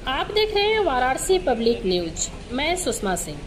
आप देख रहे हैं वाराणसी पब्लिक न्यूज। मैं सुषमा सिंह।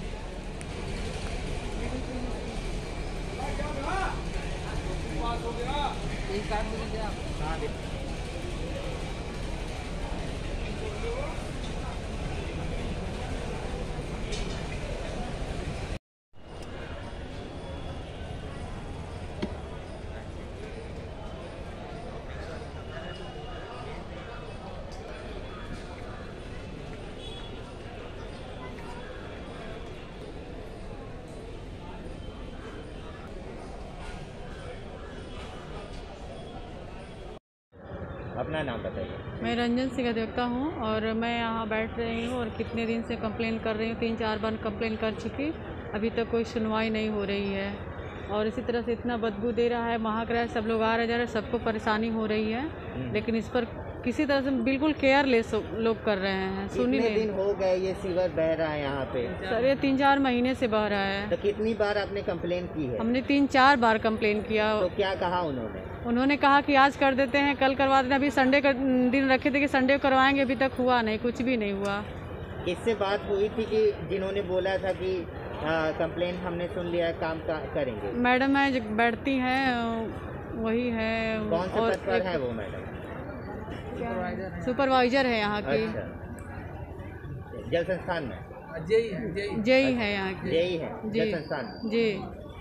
अपना नाम बताइए। मैं रंजन सिंह अधिवक्ता हूँ और मैं यहाँ बैठ रही हूँ और कितने दिन से कंप्लेन कर रही हूँ, 3-4 बार कंप्लेन कर चुकी, अभी तक कोई सुनवाई नहीं हो रही है। और इसी तरह से इतना बदबू दे रहा है, महक रहा है, सब लोग आ रहे जा रहे, सबको परेशानी हो रही है, लेकिन इस पर किसी तरह से बिल्कुल केयरलेस लोग कर रहे हैं। सुनी नहीं। दिन हो गए ये सीवर बह रहा है यहाँ पे? सर ये 3-4 महीने से बह रहा है। तो कितनी बार आपने कंप्लेन की है? हमने 3-4 बार कंप्लेन किया। तो क्या कहा उन्होंने? उन्होंने कहा कि आज कर देते हैं, कल करवा देते हैं। अभी संडे का दिन रखे थे कि संडे को करवाएंगे, अभी तक हुआ नहीं, कुछ भी नहीं हुआ। किससे बात हुई थी कि जिन्होंने बोला था कि कंप्लेन हमने सुन लिया है, काम करेंगे? मैडम है जो बैठती हैं वही है। कौन से पद पर है वो मैडम? सुपरवाइजर है यहाँ की। अच्छा। जल संस्थान में जेई है यहाँ की। जेई है जल संस्थान में जी।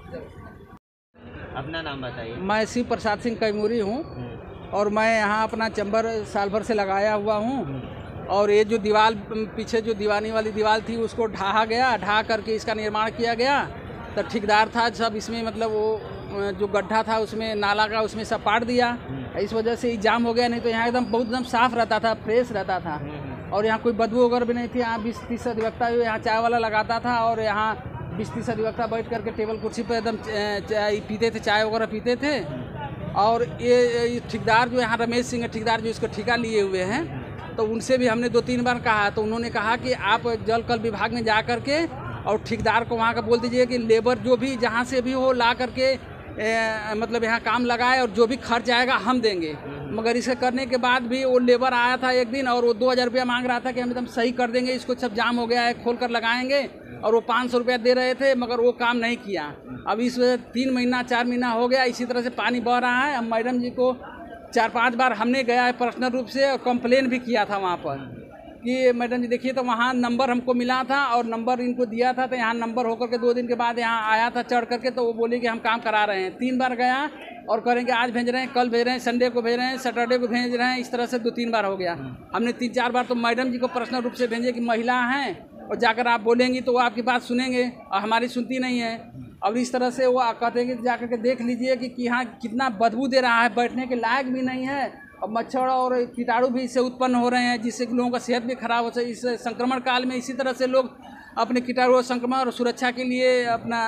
अपना नाम बताइए। मैं शिव प्रसाद सिंह कैमूरी हूँ और मैं यहाँ अपना चैम्बर साल भर से लगाया हुआ हूँ। और ये जो दीवार पीछे जो दीवानी वाली दीवार थी उसको ढहा गया, ढहा करके इसका निर्माण किया गया। तो ठेकेदार था सब इसमें, मतलब वो जो गड्ढा था उसमें नाला का उसमें सब पाट दिया। इस वजह से जाम हो गया, नहीं तो यहाँ एकदम बहुत एकदम साफ रहता था, फ्रेश रहता था। और यहाँ कोई बदबू वगैरह भी नहीं थी। यहाँ 20-30 अधिवक्ता यहाँ चाय वाला लगाता था और यहाँ 20-30 अधिवक्ता बैठ करके टेबल कुर्सी पर एकदम पीते थे, चाय वगैरह पीते थे। और ये ठेकेदार जो यहाँ रमेश सिंह है, ठेकेदार जो इसको ठेका लिए हुए हैं, तो उनसे भी हमने 2-3 बार कहा, तो उन्होंने कहा कि आप जल कल विभाग में जा करके और ठेकेदार को वहाँ का बोल दीजिए कि लेबर जो भी जहाँ से भी हो ला करके मतलब यहाँ काम लगाए और जो भी खर्च आएगा हम देंगे। मगर इसे करने के बाद भी वो लेबर आया था एक दिन और वो 2000 रुपया मांग रहा था कि हम एकदम सही कर देंगे, इसको सब जाम हो गया है, खोल कर लगाएंगे। और वो 500 रुपया दे रहे थे, मगर वो काम नहीं किया। अब इस वजह 3 महीना 4 महीना हो गया इसी तरह से पानी बह रहा है। अब मैडम जी को 4-5 बार हमने गया है पर्सनल रूप से और कंप्लेन भी किया था वहाँ पर कि मैडम जी देखिए, तो वहाँ नंबर हमको मिला था और नंबर इनको दिया था। तो यहाँ नंबर होकर के 2 दिन के बाद यहाँ आया था चढ़ करके, तो वो बोले कि हम काम करा रहे हैं। 3 बार गया और करेंगे, आज भेज रहे हैं, कल भेज रहे हैं, संडे को भेज रहे हैं, सैटरडे को भेज रहे हैं। इस तरह से 2-3 बार हो गया। हमने 3-4 बार तो मैडम जी को पर्सनल रूप से भेजे कि महिला हैं और जाकर आप बोलेंगी तो वो आपकी बात सुनेंगे, और हमारी सुनती नहीं है। और इस तरह से वो कहते हैं कि जाकर के देख लीजिए कि यहाँ कितना बदबू दे रहा है, बैठने के लायक भी नहीं है। और मच्छर और कीटाणु भी इससे उत्पन्न हो रहे हैं, जिससे लोगों का सेहत भी खराब हो सकती है। इस संक्रमण काल में इसी तरह से लोग अपने कीटाणु संक्रमण और सुरक्षा के लिए अपना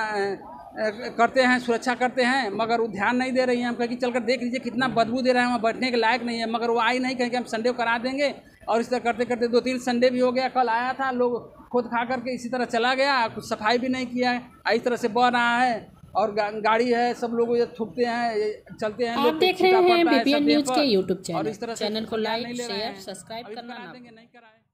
करते हैं, सुरक्षा करते हैं, मगर वो ध्यान नहीं दे रही हैं। हम कहें कि चल कर देख लीजिए कितना बदबू दे रहा है, वहाँ बैठने के लायक नहीं है। मगर वो आई नहीं, कहें कि हम संडे को करा देंगे। और इस तरह करते करते 2-3 संडे भी हो गया। कल आया था, लोग खुद खा करके इसी तरह चला गया, कुछ सफाई भी नहीं किया है। इस तरह से बह रहा है और गाड़ी है, सब लोग ये थूकते हैं, चलते हैं। आप देख रहे हैं बीपीएन न्यूज के यूट्यूब चैनल को लाइक, शेयर, सब्सक्राइब करना ना।